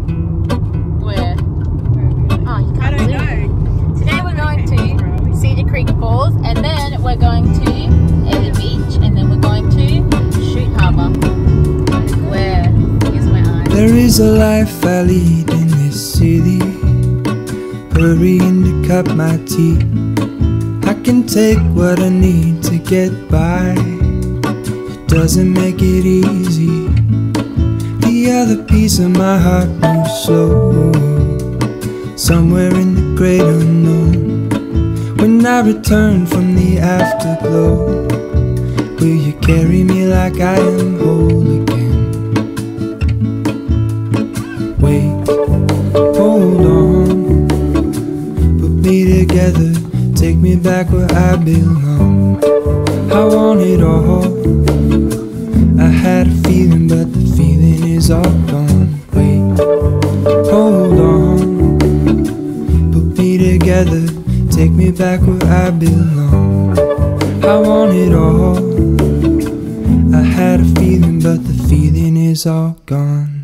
Where? Oh, you can't see. Today we're going to Cedar Creek Falls, and then we're going to Yayy Beach, and then we're going to Shoot Harbour. Where? Here's my eye. There is a life I lead in this city, hurrying to cut my teeth. I can take what I need to get by. It doesn't make it easy. The other piece of my heart moves slow, somewhere in the great unknown. When I return from the afterglow, will you carry me like I am whole again? Wait, hold on, put me together, take me back where I belong. I want it all. I had a feeling, but the feeling is all gone. Wait, hold on, put me together, take me back where I belong. I want it all. I had a feeling, but the feeling is all gone.